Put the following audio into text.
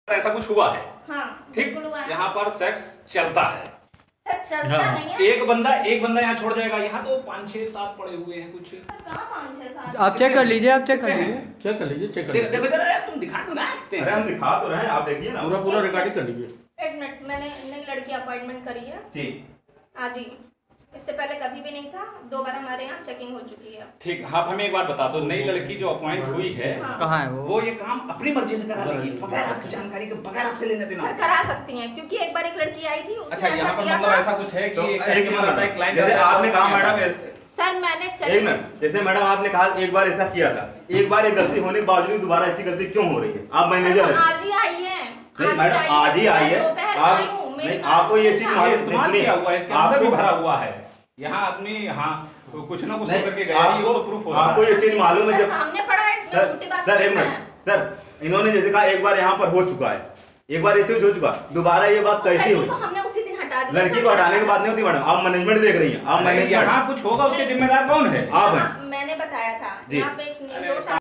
ऐसा कुछ हुआ है। हाँ, ठीक, हुआ है। यहाँ पर सेक्स चलता है। चलता नहीं है। एक बंदा यहाँ छोड़ जाएगा। यहाँ तो 5 6 7 पड़े हुए हैं कुछ। कहाँ 5 6 7? आप चेक कर लीजिए, आप चेक कर लीजिए, चेक कर लीजिए। देखो जरा यार, तुम दिखा दो ना। अरे हम दिखा तो रहे हैं, आप देखिए ना। पूरा रिकॉर्डिंग कर लीजिए। 1 मिनट, मैंने नई लड़की अपॉइंटमेंट करी है जी। आज ही, इससे पहले कभी भी नहीं था। 2 बार हमारे यहाँ चेकिंग हो चुकी है। ठीक, आप हमें एक बात बता दो, नई लड़की जो अपॉइंट हुई है, हाँ। कहाँ है वो ये काम अपनी मर्जी से करा लेगी, बगैर आपकी जानकारी के, बगैर आपसे लेने देना? सर करा सकती हैं, क्योंकि एक बार एक लड़की आई थी। अच्छा, यहाँ पर मतलब ऐसा कुछ है कि तो एक क्लाइंट, जैसे आपने कहा मैडम, सर मैंने एक मिनट, जैसे मैडम आपने कहा एक बार ऐसा किया था, एक बार एक गलती होने के बावजूद दोबारा ऐसी गलती क्यों हो रही है? आप मैनेजर हैं। आज ही आई है। नहीं मैडम, आज ही आई है। आप नहीं, आपको ये चीज इस्तेमाल किया हुआ है, इसके अंदर भी भरा हुआ है। यहाँ आदमी तो कुछ ना कुछ करके गया है, ये तो प्रूफ हो रहा है। आपको ये चीज मालूम है? जब सामने पड़ा है, इसमें झूठी बात सर, एक मिनट सर, इन्होंने जैसे कहा एक बार यहाँ पर हो चुका है, एक बार ये चीज हो चुका, दोबारा ये बात कैसी हुई? हमने उसी दिन हटा दिया। लड़की को हटाने की बात नहीं होती मैडम, आप मैनेजमेंट देख रही हैं। आप यहाँ कुछ होगा, उसके जिम्मेदार कौन है? आप हैं। मैंने बताया था, यहाँ पे एक